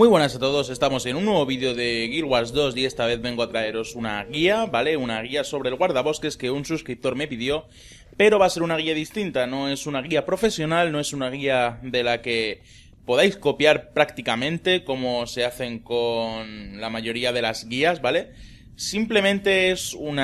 Muy buenas a todos, estamos en un nuevo vídeo de Guild Wars 2 y esta vez vengo a traeros una guía, ¿vale? Una guía sobre el guardabosques que un suscriptor me pidió, pero va a ser una guía distinta, no es una guía profesional, no es una guía de la que podáis copiar prácticamente como se hacen con la mayoría de las guías, ¿vale? Simplemente es un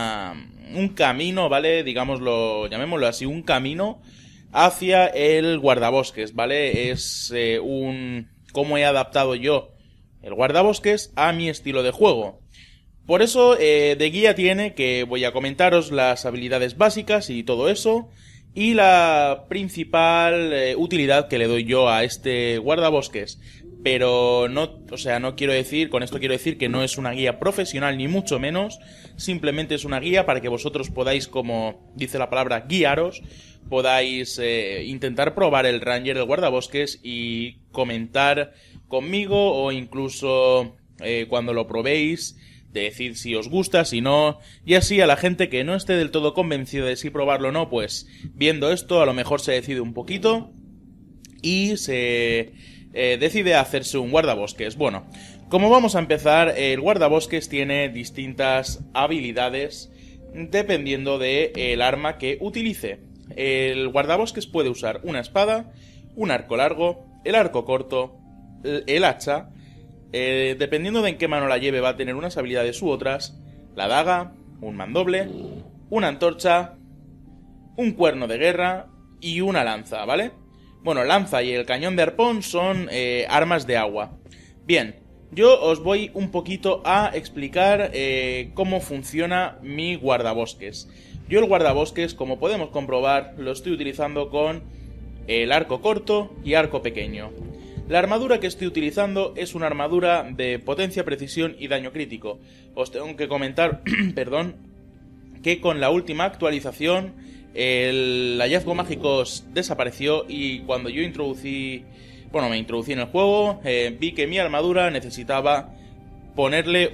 camino, ¿vale? Digámoslo, llamémoslo así, un camino hacia el guardabosques, ¿vale? Es cómo he adaptado yo el guardabosques a mi estilo de juego. Por eso de guía tiene que voy a comentaros las habilidades básicas y todo eso, y la principal utilidad que le doy yo a este guardabosques. Pero no quiero decir, con esto quiero decir que no es una guía profesional ni mucho menos, simplemente es una guía para que vosotros podáis, como dice la palabra, guiaros, podáis intentar probar el Ranger, el guardabosques y comentar conmigo o incluso cuando lo probéis, de decir si os gusta, si no, y así a la gente que no esté del todo convencida de si probarlo o no, pues viendo esto a lo mejor se decide un poquito y se decide hacerse un guardabosques. Bueno, como vamos a empezar, el guardabosques tiene distintas habilidades dependiendo del arma que utilice. El guardabosques puede usar una espada, un arco largo, el arco corto, el hacha, dependiendo de en qué mano la lleve va a tener unas habilidades u otras, la daga, un mandoble, una antorcha, un cuerno de guerra y una lanza, ¿vale? Bueno, lanza y el cañón de arpón son armas de agua. Bien, yo os voy un poquito a explicar cómo funciona mi guardabosques. Yo el guardabosques, como podemos comprobar, lo estoy utilizando con el arco corto y arco pequeño. La armadura que estoy utilizando es una armadura de potencia, precisión y daño crítico. Os tengo que comentar, perdón, que con la última actualización el hallazgo mágico desapareció y cuando yo me introducí en el juego, vi que mi armadura necesitaba ponerle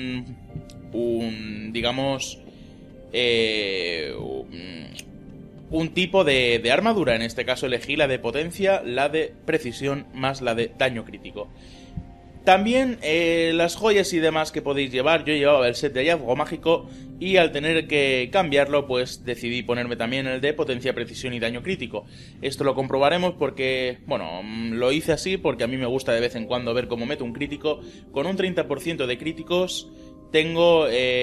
un tipo de armadura. En este caso elegí la de potencia, la de precisión más la de daño crítico. También las joyas y demás que podéis llevar, yo llevaba el set de hallazgo mágico y al tener que cambiarlo pues decidí ponerme también el de potencia, precisión y daño crítico. Esto lo comprobaremos porque, bueno, lo hice así porque a mí me gusta de vez en cuando ver cómo meto un crítico. Con un 30% de críticos tengo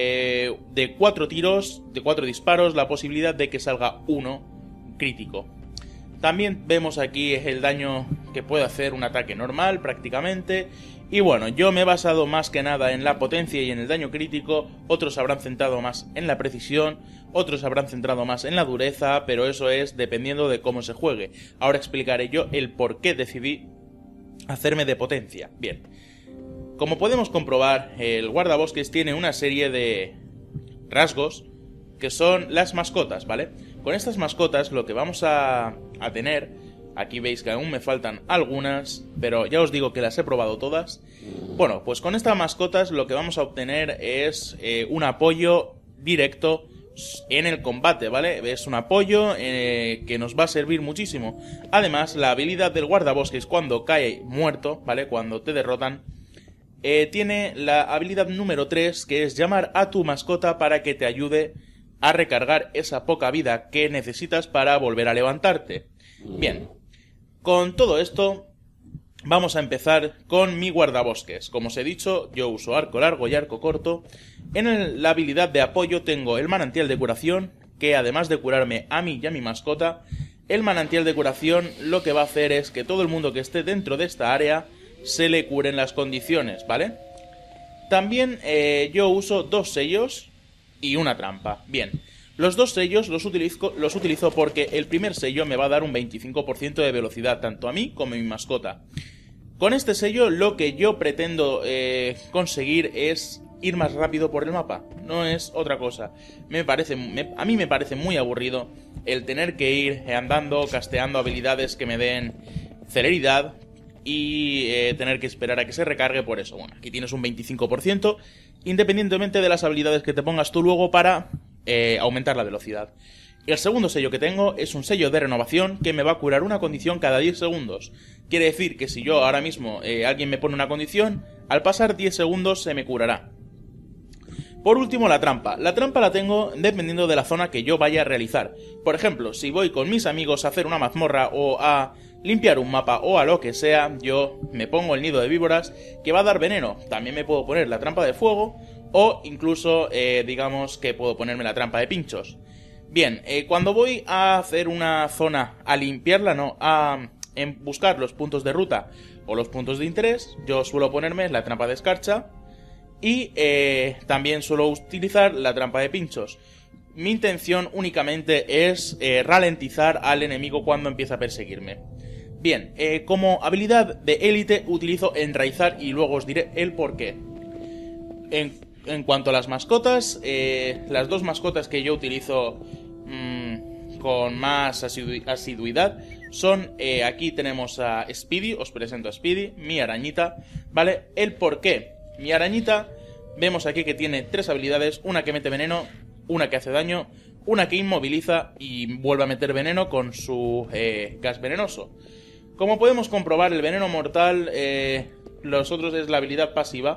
de 4 tiros, de 4 disparos, la posibilidad de que salga uno crítico. También vemos aquí el daño que puede hacer un ataque normal prácticamente. Y bueno, yo me he basado más que nada en la potencia y en el daño crítico. Otros habrán centrado más en la precisión, otros habrán centrado más en la dureza, pero eso es dependiendo de cómo se juegue. Ahora explicaré yo el por qué decidí hacerme de potencia. Bien, como podemos comprobar, el guardabosques tiene una serie de rasgos que son las mascotas, ¿vale? Con estas mascotas lo que vamos a tener, aquí veis que aún me faltan algunas, pero ya os digo que las he probado todas. Bueno, pues con estas mascotas lo que vamos a obtener es un apoyo directo en el combate, ¿vale? Es un apoyo que nos va a servir muchísimo. Además, la habilidad del guardabosques cuando cae muerto, ¿vale? Cuando te derrotan, tiene la habilidad número 3, que es llamar a tu mascota para que te ayude a recargar esa poca vida que necesitas para volver a levantarte. Bien, con todo esto vamos a empezar con mi guardabosques. Como os he dicho, yo uso arco largo y arco corto. En la habilidad de apoyo tengo el manantial de curación, que además de curarme a mí y a mi mascota, el manantial de curación lo que va a hacer es que todo el mundo que esté dentro de esta área se le curen las condiciones, ¿vale? También yo uso 2 sellos y una trampa. Bien, los 2 sellos los utilizo porque el primer sello me va a dar un 25% de velocidad tanto a mí como a mi mascota. Con este sello lo que yo pretendo conseguir es ir más rápido por el mapa, no es otra cosa. A mí me parece muy aburrido el tener que ir andando, casteando habilidades que me den celeridad y tener que esperar a que se recargue. Por eso, bueno, aquí tienes un 25%, independientemente de las habilidades que te pongas tú luego para aumentar la velocidad. El segundo sello que tengo es un sello de renovación que me va a curar una condición cada 10 segundos. Quiere decir que si yo ahora mismo alguien me pone una condición, al pasar 10 segundos se me curará. Por último, la trampa. La trampa la tengo dependiendo de la zona que yo vaya a realizar. Por ejemplo, si voy con mis amigos a hacer una mazmorra o a limpiar un mapa o a lo que sea, yo me pongo el nido de víboras que va a dar veneno. También me puedo poner la trampa de fuego o incluso, digamos que puedo ponerme la trampa de pinchos. Bien, cuando voy a hacer una zona, a limpiarla, no, a buscar los puntos de ruta o los puntos de interés, yo suelo ponerme la trampa de escarcha y también suelo utilizar la trampa de pinchos. Mi intención únicamente es ralentizar al enemigo cuando empieza a perseguirme. Bien, como habilidad de élite utilizo enraizar y luego os diré el porqué. En cuanto a las mascotas, las dos mascotas que yo utilizo con más asiduidad son, aquí tenemos a Speedy, os presento a Speedy, mi arañita, ¿vale? El porqué. Mi arañita, vemos aquí que tiene 3 habilidades, una que mete veneno, una que hace daño, una que inmoviliza y vuelve a meter veneno con su gas venenoso. Como podemos comprobar, el veneno mortal, los otros es la habilidad pasiva,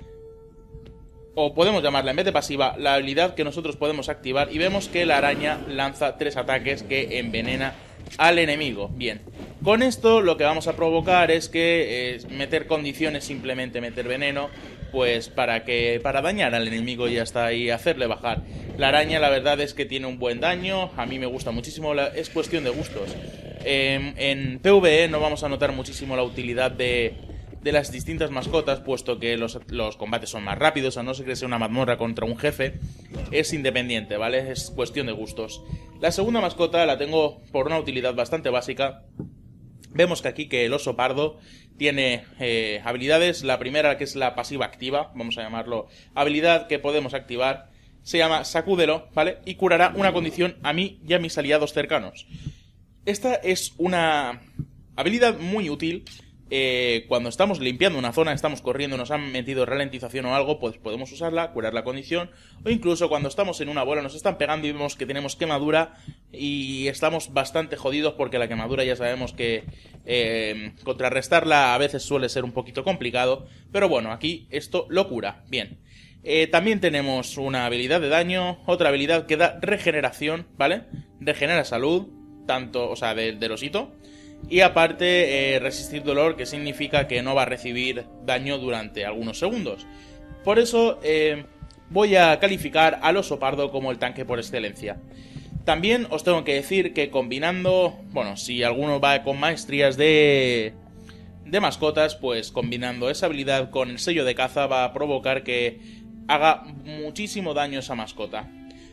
o podemos llamarla en vez de pasiva, la habilidad que nosotros podemos activar y vemos que la araña lanza 3 ataques que envenena al enemigo. Bien, con esto lo que vamos a provocar es que meter condiciones, simplemente meter veneno, pues para dañar al enemigo y hasta ahí hacerle bajar. La araña la verdad es que tiene un buen daño, a mí me gusta muchísimo, es cuestión de gustos. En PvE no vamos a notar muchísimo la utilidad de las distintas mascotas, puesto que los combates son más rápidos, a no ser que sea una mazmorra contra un jefe, es independiente, ¿vale? Es cuestión de gustos. La segunda mascota la tengo por una utilidad bastante básica. Vemos que aquí que el oso pardo tiene habilidades. La primera, que es la pasiva activa, vamos a llamarlo habilidad que podemos activar, se llama Sacúdelo, ¿vale? Y curará una condición a mí y a mis aliados cercanos. Esta es una habilidad muy útil. Cuando estamos limpiando una zona, estamos corriendo, nos han metido ralentización o algo, pues podemos usarla, curar la condición, o incluso cuando estamos en una bola, nos están pegando y vemos que tenemos quemadura y estamos bastante jodidos porque la quemadura ya sabemos que contrarrestarla a veces suele ser un poquito complicado, pero bueno, aquí esto lo cura. Bien, también tenemos una habilidad de daño, otra habilidad que da regeneración, ¿vale? Regenera salud, tanto, o sea, del osito. Y aparte, resistir dolor, que significa que no va a recibir daño durante algunos segundos. Por eso voy a calificar al oso pardo como el tanque por excelencia. También os tengo que decir que combinando, bueno, si alguno va con maestrías de mascotas, pues combinando esa habilidad con el sello de caza va a provocar que haga muchísimo daño a esa mascota.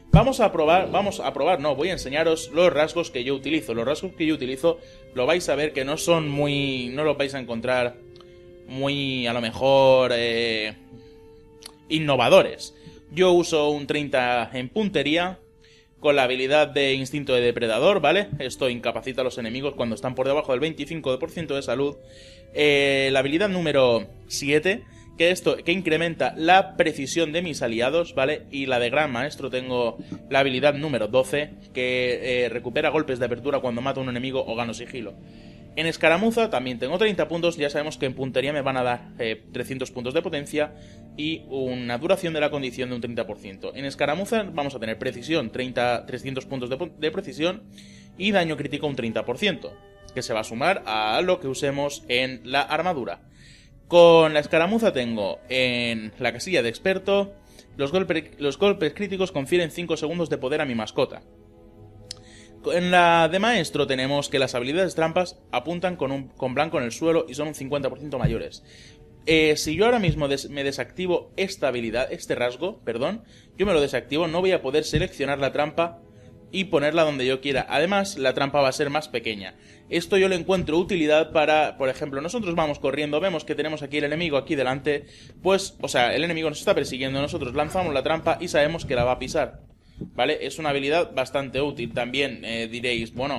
Voy a enseñaros los rasgos que yo utilizo. Los rasgos que yo utilizo lo vais a ver que no los vais a encontrar muy, a lo mejor, innovadores. Yo uso un 30 en puntería, con la habilidad de instinto de depredador, ¿vale? Esto incapacita a los enemigos cuando están por debajo del 25% de salud. La habilidad número 7... que incrementa la precisión de mis aliados, ¿vale? Y la de Gran Maestro tengo la habilidad número 12, que recupera golpes de apertura cuando mato a un enemigo o gano sigilo. En escaramuza también tengo 30 puntos, ya sabemos que en puntería me van a dar 300 puntos de potencia y una duración de la condición de un 30%. En escaramuza vamos a tener precisión, 300 puntos de precisión y daño crítico un 30%, que se va a sumar a lo que usemos en la armadura. Con la escaramuza tengo en la casilla de experto, los golpes críticos confieren 5 segundos de poder a mi mascota. En la de maestro tenemos que las habilidades trampas apuntan con blanco en el suelo y son un 50% mayores. Si yo ahora mismo me desactivo esta habilidad, este rasgo, yo me lo desactivo, no voy a poder seleccionar la trampa y ponerla donde yo quiera. Además, la trampa va a ser más pequeña. Esto yo le encuentro utilidad para, por ejemplo, nosotros vamos corriendo, vemos que tenemos aquí el enemigo aquí delante, pues, o sea, el enemigo nos está persiguiendo, nosotros lanzamos la trampa y sabemos que la va a pisar, ¿vale? Es una habilidad bastante útil. También diréis, bueno,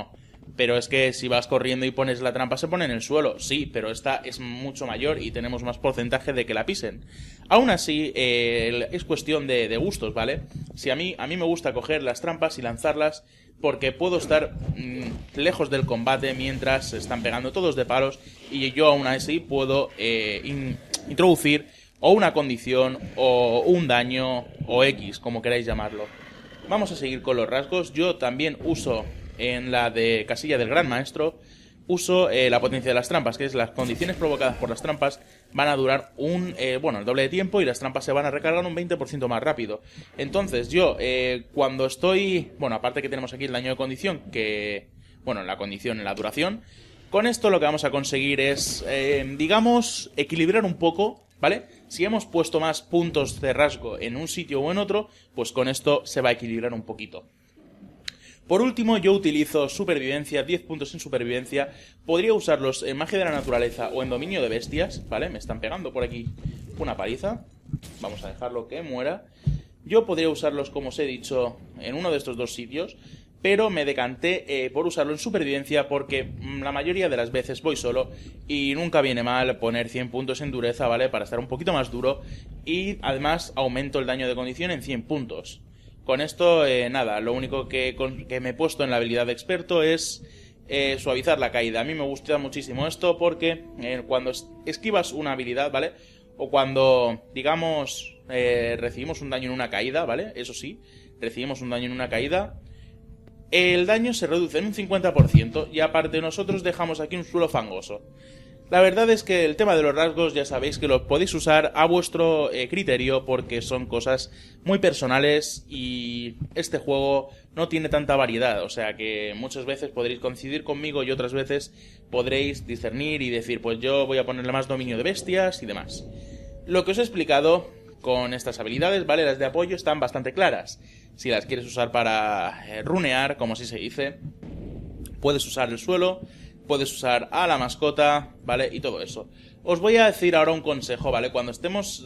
Pero es que si vas corriendo y pones la trampa se pone en el suelo. Sí, pero esta es mucho mayor y tenemos más porcentaje de que la pisen. Aún así, es cuestión de gustos, ¿vale? Si a mí me gusta coger las trampas y lanzarlas porque puedo estar lejos del combate mientras se están pegando todos de palos y yo aún así puedo introducir o una condición o un daño o X, como queráis llamarlo. Vamos a seguir con los rasgos. Yo también uso en la de casilla del Gran Maestro, uso la potencia de las trampas, que es las condiciones provocadas por las trampas van a durar el doble de tiempo y las trampas se van a recargar un 20% más rápido. Entonces yo, cuando estoy... Bueno, aparte que tenemos aquí el daño de condición, en la duración, con esto lo que vamos a conseguir es, digamos, equilibrar un poco, ¿vale? Si hemos puesto más puntos de rasgo en un sitio o en otro, pues con esto se va a equilibrar un poquito. Por último, yo utilizo supervivencia, 10 puntos en supervivencia. Podría usarlos en magia de la naturaleza o en dominio de bestias, ¿vale? Me están pegando por aquí una paliza. Vamos a dejarlo que muera. Yo podría usarlos, como os he dicho, en uno de estos dos sitios, pero me decanté por usarlo en supervivencia porque la mayoría de las veces voy solo y nunca viene mal poner 100 puntos en dureza, ¿vale? Para estar un poquito más duro y además aumento el daño de condición en 100 puntos. Con esto, lo único que me he puesto en la habilidad de experto es suavizar la caída. A mí me gusta muchísimo esto porque cuando esquivas una habilidad, ¿vale? O cuando, digamos, recibimos un daño en una caída, ¿vale? Eso sí, recibimos un daño en una caída, el daño se reduce en un 50% y aparte nosotros dejamos aquí un suelo fangoso. La verdad es que el tema de los rasgos ya sabéis que lo podéis usar a vuestro criterio porque son cosas muy personales y este juego no tiene tanta variedad, o sea que muchas veces podréis coincidir conmigo y otras veces podréis discernir y decir pues yo voy a ponerle más dominio de bestias y demás. Lo que os he explicado con estas habilidades, ¿vale? Las de apoyo están bastante claras. Si las quieres usar para runear, como así se dice, puedes usar el suelo, puedes usar a la mascota, ¿vale? Y todo eso. Os voy a decir ahora un consejo, ¿vale? Cuando estemos,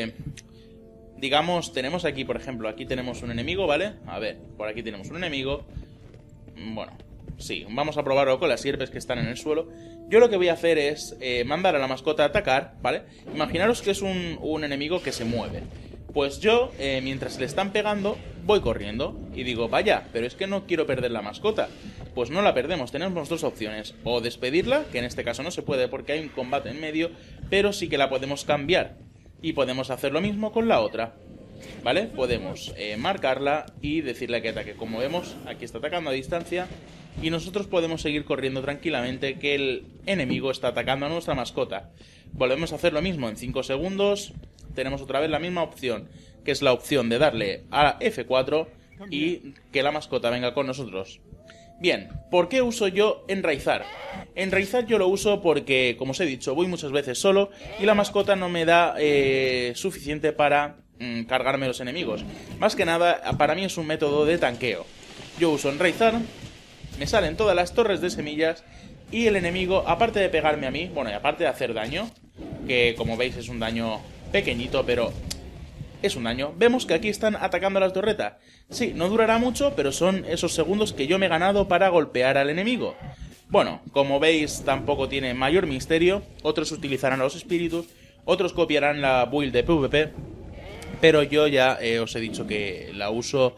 digamos, tenemos aquí, por ejemplo, aquí tenemos un enemigo, ¿vale? A ver, por aquí tenemos un enemigo. Bueno, sí, vamos a probarlo con las sierpes que están en el suelo. Yo lo que voy a hacer es mandar a la mascota a atacar, ¿vale? Imaginaros que es un enemigo que se mueve. Pues yo, mientras le están pegando, voy corriendo y digo, vaya, pero es que no quiero perder la mascota. Pues no la perdemos, tenemos dos opciones. O despedirla, que en este caso no se puede porque hay un combate en medio, pero sí que la podemos cambiar. Y podemos hacer lo mismo con la otra, ¿vale? Podemos marcarla y decirle que ataque. Como vemos, aquí está atacando a distancia y nosotros podemos seguir corriendo tranquilamente que el enemigo está atacando a nuestra mascota. Volvemos a hacer lo mismo en 5 segundos. Tenemos otra vez la misma opción, que es la opción de darle a F4 y que la mascota venga con nosotros. Bien, ¿por qué uso yo enraizar? Enraizar yo lo uso porque, como os he dicho, voy muchas veces solo y la mascota no me da suficiente para cargarme los enemigos. Más que nada, para mí es un método de tanqueo. Yo uso enraizar, me salen todas las torres de semillas y el enemigo, aparte de pegarme a mí, bueno, y aparte de hacer daño, que como veis es un daño pequeñito, pero es un daño. Vemos que aquí están atacando a la torreta. Sí, no durará mucho, pero son esos segundos que yo me he ganado para golpear al enemigo. Bueno, como veis, tampoco tiene mayor misterio. Otros utilizarán a los espíritus, otros copiarán la build de PvP, pero yo ya os he dicho que la uso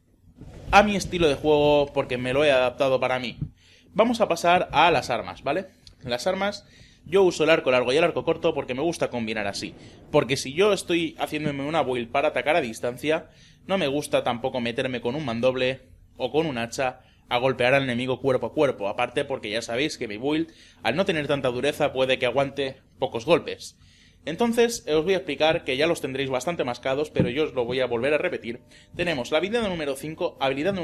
a mi estilo de juego porque me lo he adaptado para mí. Vamos a pasar a las armas, ¿vale? Las armas... Yo uso el arco largo y el arco corto porque me gusta combinar así. Porque si yo estoy haciéndome una build para atacar a distancia, no me gusta tampoco meterme con un mandoble o con un hacha a golpear al enemigo cuerpo a cuerpo. Aparte porque ya sabéis que mi build, al no tener tanta dureza, puede que aguante pocos golpes. Entonces, os voy a explicar que ya los tendréis bastante mascados, pero yo os lo voy a volver a repetir. Tenemos la habilidad número 5,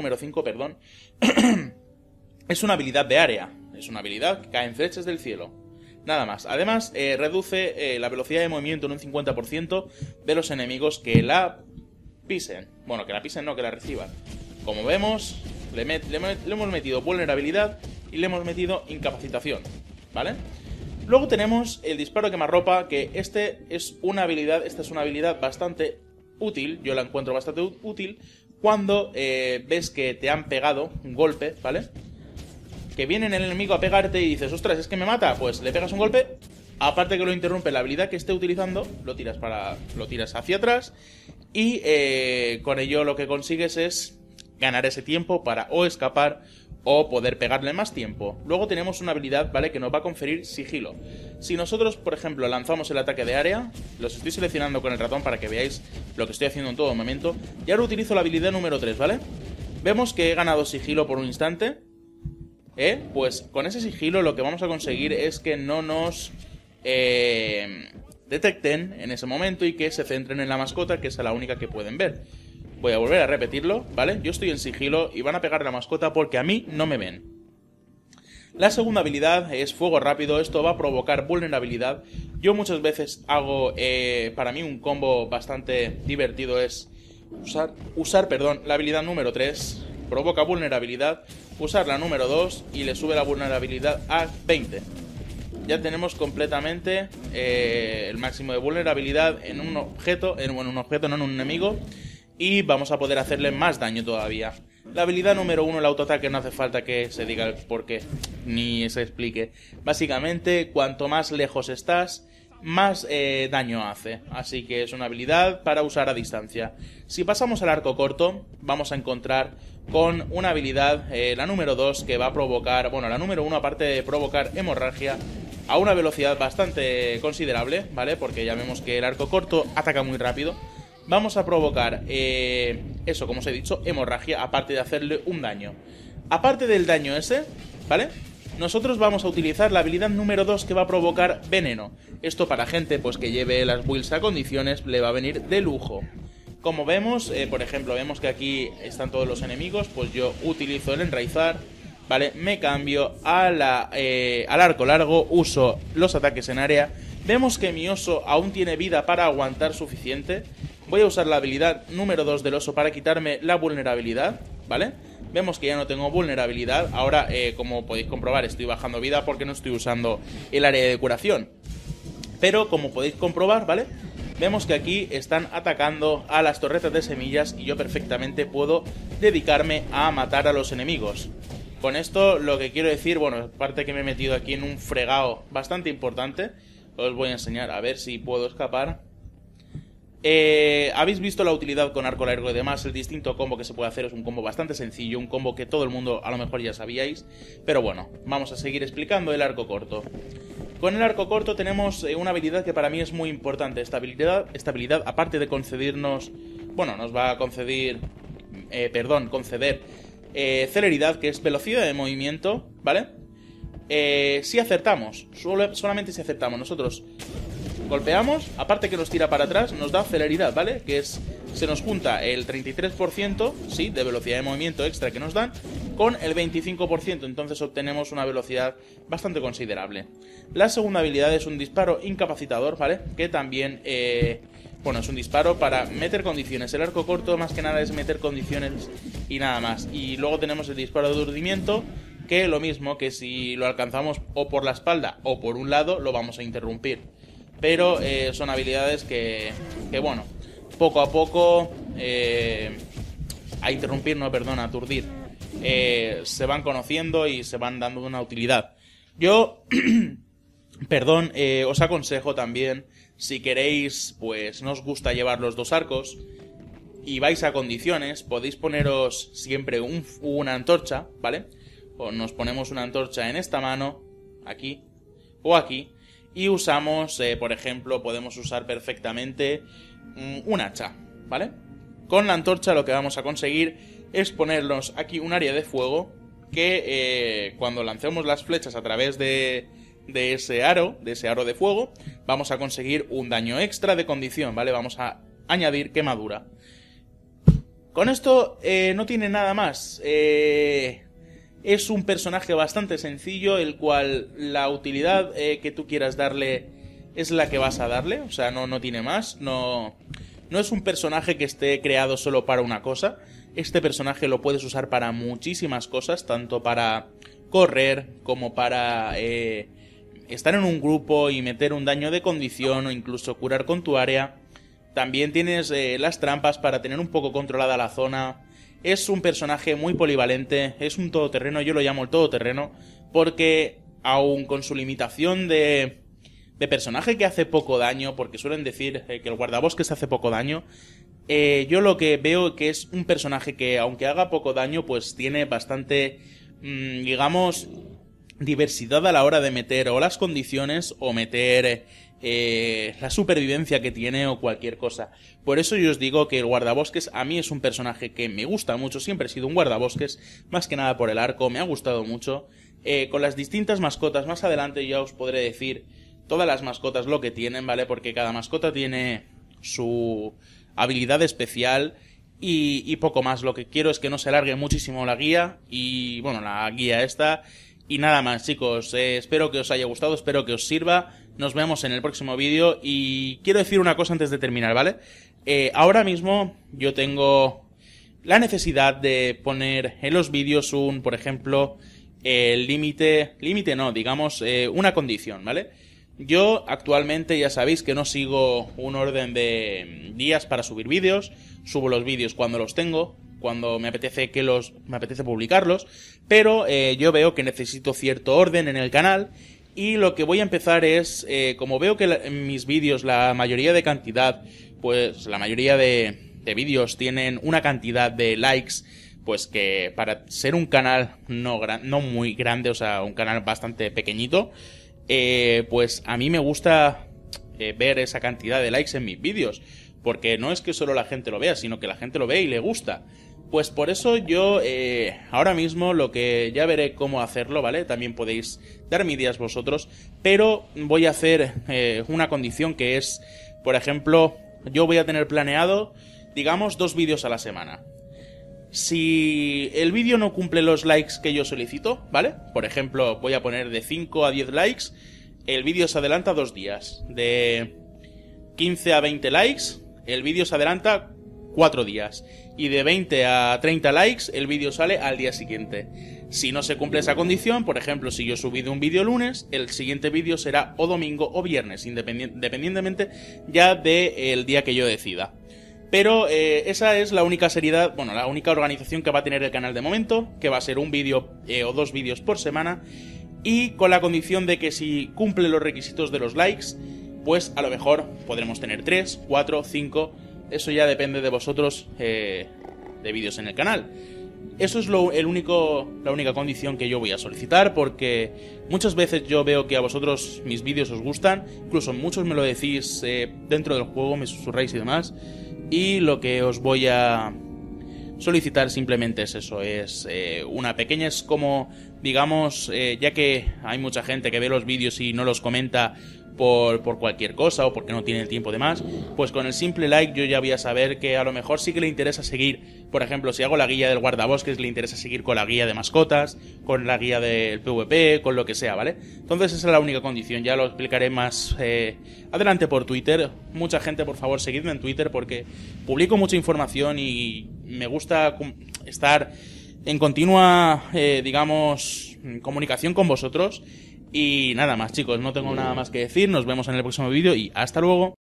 es una habilidad de área. Es una habilidad que cae en flechas del cielo. Nada más. Además, reduce la velocidad de movimiento en un 50% de los enemigos que la pisen. Bueno, que la pisen no, que la reciban. Como vemos, le hemos metido vulnerabilidad y le hemos metido incapacitación, ¿vale? Luego tenemos el disparo quemarropa, que esta es una habilidad bastante útil. Yo la encuentro bastante útil cuando ves que te han pegado un golpe, ¿vale? que viene el enemigo a pegarte y dices, ostras, es que me mata, pues le pegas un golpe, aparte que lo interrumpe la habilidad que esté utilizando, lo tiras hacia atrás y con ello lo que consigues es ganar ese tiempo para o escapar o poder pegarle más tiempo. Luego tenemos una habilidad, ¿vale?, que nos va a conferir sigilo. Si nosotros, por ejemplo, lanzamos el ataque de área, los estoy seleccionando con el ratón para que veáis lo que estoy haciendo en todo momento, y ahora utilizo la habilidad número 3, ¿vale? Vemos que he ganado sigilo por un instante, pues con ese sigilo lo que vamos a conseguir es que no nos detecten en ese momento y que se centren en la mascota, que es la única que pueden ver. Voy a volver a repetirlo, ¿vale? Yo estoy en sigilo y van a pegar a la mascota porque a mí no me ven. La segunda habilidad es fuego rápido. Esto va a provocar vulnerabilidad. Yo muchas veces hago, para mí un combo bastante divertido es usar la habilidad número 3, provoca vulnerabilidad, usar la número 2 y le sube la vulnerabilidad a 20. Ya tenemos completamente el máximo de vulnerabilidad en un objeto, no en un enemigo, y vamos a poder hacerle más daño todavía. La habilidad número 1, el autoataque, no hace falta que se diga el porqué ni se explique. Básicamente, cuanto más lejos estás, más daño hace. Así que es una habilidad para usar a distancia. Si pasamos al arco corto, vamos a encontrar con una habilidad, la número 2, que va a provocar... Bueno, la número 1, aparte de provocar hemorragia, a una velocidad bastante considerable, ¿vale? Porque ya vemos que el arco corto ataca muy rápido. Vamos a provocar, eso, como os he dicho, hemorragia, aparte de hacerle un daño. Aparte del daño ese, ¿vale?, nosotros vamos a utilizar la habilidad número 2, que va a provocar veneno. Esto para gente pues que lleve las builds a condiciones le va a venir de lujo. Como vemos, por ejemplo, vemos que aquí están todos los enemigos, pues yo utilizo el enraizar, ¿vale? Me cambio al arco largo, uso los ataques en área. Vemos que mi oso aún tiene vida para aguantar suficiente. Voy a usar la habilidad número 2 del oso para quitarme la vulnerabilidad, ¿vale? Vemos que ya no tengo vulnerabilidad. Ahora, como podéis comprobar, estoy bajando vida porque no estoy usando el área de curación. Pero, como podéis comprobar, ¿vale?, vemos que aquí están atacando a las torretas de semillas y yo perfectamente puedo dedicarme a matar a los enemigos. Con esto lo que quiero decir, bueno, aparte que me he metido aquí en un fregado bastante importante, os voy a enseñar a ver si puedo escapar. Habéis visto la utilidad con arco largo y demás. El distinto combo que se puede hacer es un combo bastante sencillo, un combo que todo el mundo a lo mejor ya sabíais, pero bueno, vamos a seguir explicando el arco corto. Con el arco corto tenemos una habilidad que para mí es muy importante. Esta habilidad, aparte de concedernos, bueno, nos va a conceder celeridad, que es velocidad de movimiento, ¿vale? Si acertamos, solamente si acertamos, nosotros golpeamos, aparte que nos tira para atrás, nos da celeridad, ¿vale? Que es, se nos junta el 33%, sí, de velocidad de movimiento extra que nos dan, con el 25%, entonces obtenemos una velocidad bastante considerable. La segunda habilidad es un disparo incapacitador, ¿vale? Que también, bueno, es un disparo para meter condiciones. El arco corto más que nada es meter condiciones y nada más. Y luego tenemos el disparo de urdimiento, que lo mismo, que si lo alcanzamos o por la espalda o por un lado, lo vamos a interrumpir. Pero son habilidades que bueno, poco a poco, aturdir, se van conociendo y se van dando una utilidad. Yo, os aconsejo también, si queréis, pues no os gusta llevar los dos arcos y vais a condiciones, podéis poneros siempre una antorcha, ¿vale? O nos ponemos una antorcha en esta mano, aquí o aquí, y usamos, por ejemplo, podemos usar perfectamente un hacha, ¿vale? Con la antorcha lo que vamos a conseguir es ponernos aquí un área de fuego que cuando lancemos las flechas a través de ese aro de fuego, vamos a conseguir un daño extra de condición, ¿vale? Vamos a añadir quemadura. Con esto no tiene nada más. Es un personaje bastante sencillo, el cual la utilidad que tú quieras darle es la que vas a darle, o sea, no tiene más, no es un personaje que esté creado solo para una cosa. Este personaje lo puedes usar para muchísimas cosas, tanto para correr como para estar en un grupo y meter un daño de condición o incluso curar con tu área. También tienes las trampas para tener un poco controlada la zona. es un personaje muy polivalente, es un todoterreno, yo lo llamo el todoterreno, porque aun con su limitación de personaje que hace poco daño, porque suelen decir que el guardabosques hace poco daño, yo lo que veo que es un personaje que, aunque haga poco daño, pues tiene bastante, digamos, diversidad a la hora de meter o las condiciones o meter la supervivencia que tiene o cualquier cosa. Por eso yo os digo que el guardabosques a mí es un personaje que me gusta mucho, siempre he sido un guardabosques, más que nada por el arco, me ha gustado mucho. Con las distintas mascotas, más adelante ya os podré decir todas las mascotas lo que tienen, ¿vale? Porque cada mascota tiene su habilidad especial y poco más. Lo que quiero es que no se alargue muchísimo la guía y, bueno, la guía esta. Y nada más, chicos, espero que os haya gustado, espero que os sirva. Nos vemos en el próximo vídeo y quiero decir una cosa antes de terminar, ¿vale? Ahora mismo yo tengo la necesidad de poner en los vídeos por ejemplo, límite no, digamos, una condición, ¿vale? Yo actualmente ya sabéis que no sigo un orden de días para subir vídeos, subo los vídeos cuando los tengo, cuando me apetece publicarlos, pero yo veo que necesito cierto orden en el canal y lo que voy a empezar es, como veo que en mis vídeos la mayoría de cantidad, pues la mayoría de vídeos tienen una cantidad de likes, pues que para ser un canal no muy grande, o sea, un canal bastante pequeñito, pues a mí me gusta ver esa cantidad de likes en mis vídeos, porque no es que solo la gente lo vea, sino que la gente lo ve y le gusta. Pues por eso yo ahora mismo lo que ya veré cómo hacerlo, ¿vale? También podéis darme ideas vosotros, pero voy a hacer una condición que es, por ejemplo, yo voy a tener planeado, digamos, 2 vídeos a la semana. Si el vídeo no cumple los likes que yo solicito, ¿vale? Por ejemplo, voy a poner de 5 a 10 likes, el vídeo se adelanta 2 días. De 15 a 20 likes, el vídeo se adelanta 4 días. Y de 20 a 30 likes, el vídeo sale al día siguiente. Si no se cumple esa condición, por ejemplo, si yo he subido un vídeo lunes, el siguiente vídeo será o domingo o viernes, independientemente ya del día que yo decida. Pero esa es la única seriedad, bueno, la única organización que va a tener el canal de momento, que va a ser un vídeo o 2 vídeos por semana, y con la condición de que si cumple los requisitos de los likes, pues a lo mejor podremos tener 3, 4, 5, eso ya depende de vosotros, de vídeos en el canal. Eso es la única condición que yo voy a solicitar, porque muchas veces yo veo que a vosotros mis vídeos os gustan, incluso muchos me lo decís dentro del juego, me susurráis y demás. Y lo que os voy a solicitar simplemente es eso, es una pequeña, es como, digamos, ya que hay mucha gente que ve los vídeos y no los comenta por cualquier cosa o porque no tiene el tiempo de más, pues con el simple like yo ya voy a saber que a lo mejor sí que le interesa seguir, por ejemplo, si hago la guía del guardabosques, le interesa seguir con la guía de mascotas, con la guía del PvP, con lo que sea, ¿vale? Entonces esa es la única condición, ya lo explicaré más adelante por Twitter. Mucha gente, por favor, seguidme en Twitter porque publico mucha información y me gusta estar en continua, digamos, comunicación con vosotros. Y nada más, chicos, no tengo nada más que decir, nos vemos en el próximo vídeo y hasta luego.